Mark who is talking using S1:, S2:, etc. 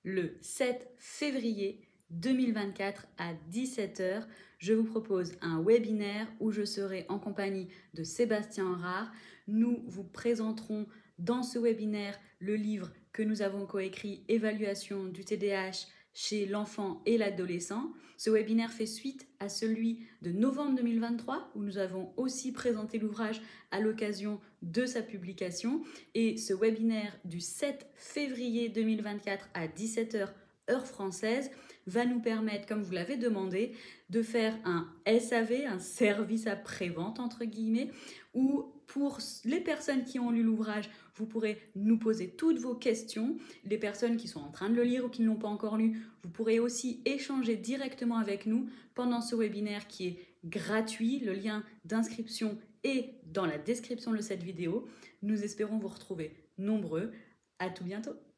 S1: le 7 février 2024 à 17 h. Je vous propose un webinaire où je serai en compagnie de Sébastien Rare. Nous vous présenterons dans ce webinaire le livre que nous avons coécrit, Évaluation du TDAH chez l'enfant et l'adolescent. Ce webinaire fait suite à celui de novembre 2023 où nous avons aussi présenté l'ouvrage à l'occasion de sa publication. Et ce webinaire du 7 février 2024 à 17 h heure française va nous permettre, comme vous l'avez demandé, de faire un SAV, un service après-vente entre guillemets, où pour les personnes qui ont lu l'ouvrage, vous pourrez nous poser toutes vos questions. Les personnes qui sont en train de le lire ou qui ne l'ont pas encore lu, vous pourrez aussi échanger directement avec nous pendant ce webinaire qui est gratuit. Le lien d'inscription est dans la description de cette vidéo. Nous espérons vous retrouver nombreux. À tout bientôt.